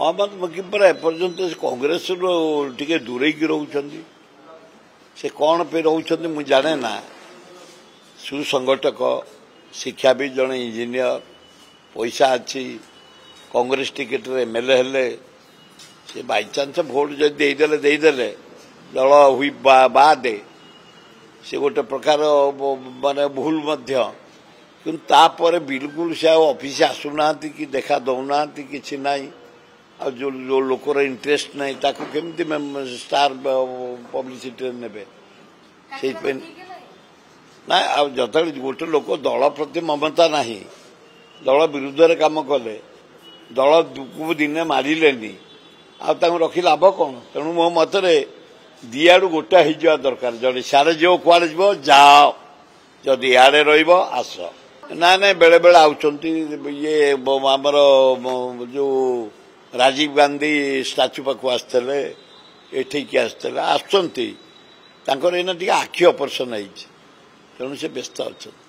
मोहम्मद मकीम पर एपर्यंत कांग्रेस टे दूरे रोचंदी से कौन पे रोचंदी मु जाने ना सुसंगठक शिक्षाविद जड़े इंजीनियर पैसा अच्छी कांग्रेस टिकेट रे एमएलए हेले से बाई चांस भोट जदि देदेले दल हुई बादे से गोटे प्रकार माने भूल मध्य किंतु तापर बिल्कुल से ऑफिस आसुना कि देखा दौना कि नहीं आ जो लोकर इंटरेस्ट नहीं ताकू केमती स्टार पब्लिसिटी ने ना जत गोटे लोक दल प्रति ममता नहीं दल विरुद्ध रे काम कले दल को दिने मारे रखी लाभ कौन तेणु मो मतरे दिआड़ू गोटा हो दरकार जड़े सारे जो कुआड़े जाओ जदि इे रस ना ना बेले बेले ये आमर जो राजीव गांधी स्टाच्यू पाक आसते एठिकी आसते आसना टी आखि ऑपरेशन तेणु से व्यस्त अच्छा।